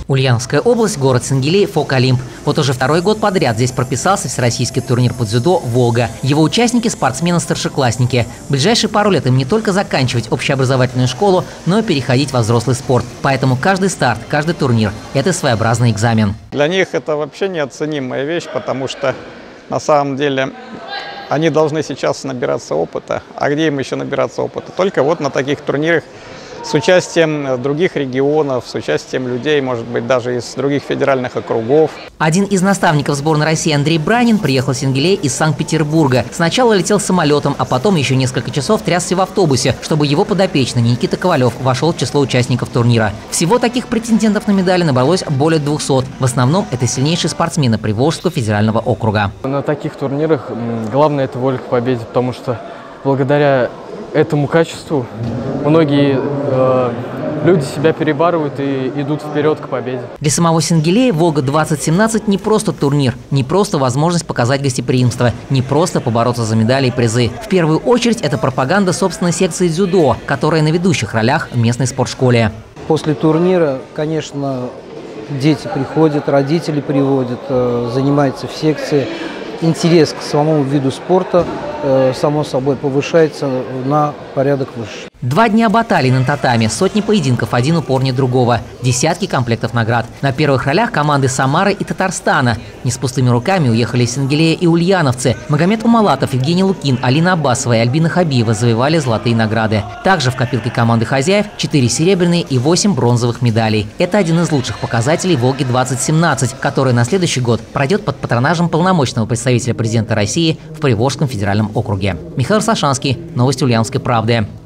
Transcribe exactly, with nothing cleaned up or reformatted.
Ульяновская область, город Сенгилей, ФОК «Олимп». Вот уже второй год подряд здесь прописался всероссийский турнир по дзюдо «Волга». Его участники – спортсмены-старшеклассники. В ближайшие пару лет им не только заканчивать общеобразовательную школу, но и переходить во взрослый спорт. Поэтому каждый старт, каждый турнир – это своеобразный экзамен. Для них это вообще неоценимая вещь, потому что на самом деле они должны сейчас набираться опыта. А где им еще набираться опыта? Только вот на таких турнирах с участием других регионов, с участием людей, может быть, даже из других федеральных округов. Один из наставников сборной России Андрей Бранин приехал в Сенгилей из Санкт-Петербурга. Сначала летел самолетом, а потом еще несколько часов трясся в автобусе, чтобы его подопечный Никита Ковалев вошел в число участников турнира. Всего таких претендентов на медали набралось более двухсот. В основном это сильнейшие спортсмены Приволжского федерального округа. На таких турнирах главное – это воля к победе, потому что благодаря этому качеству многие э, люди себя перебарывают и идут вперед к победе. Для самого Сенгилея «Волга двадцать семнадцать» не просто турнир, не просто возможность показать гостеприимство, не просто побороться за медали и призы. В первую очередь это пропаганда собственной секции дзюдо, которая на ведущих ролях в местной спортшколе. После турнира, конечно, дети приходят, родители приводят, занимаются в секции. Интерес к самому виду спорта, само собой, повышается на порядок выше. Два дня баталий на татами, сотни поединков, один упорнее другого, десятки комплектов наград. На первых ролях команды Самары и Татарстана. Не с пустыми руками уехали из Сенгилея и ульяновцы. Магомед Умалатов, Евгений Лукин, Алина Аббасова и Альбина Хабиева завоевали золотые награды. Также в копилке команды хозяев четыре серебряные и восемь бронзовых медалей. Это один из лучших показателей «Волги двадцать семнадцать», который на следующий год пройдет под патронажем полномочного представителя президента России в Приволжском федеральном округе. Михаил Сашанский, новости Ульяновской правды.